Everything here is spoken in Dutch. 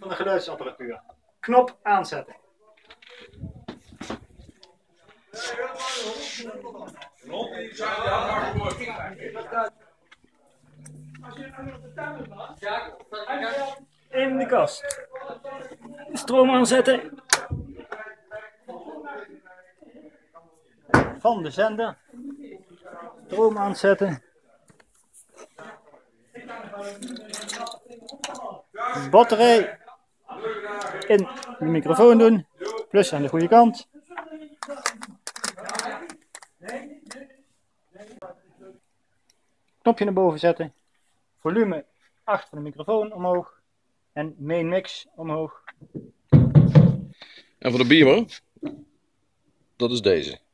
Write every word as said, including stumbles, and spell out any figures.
van de geluidsapparatuur. Knop aanzetten. In de kast. Stroom aanzetten. Van de zender. Stroom aanzetten. Batterij in de microfoon doen. Plus aan de goede kant. Knopje naar boven zetten. Volume achter de microfoon omhoog. En main mix omhoog. En voor de beamer, dat is deze.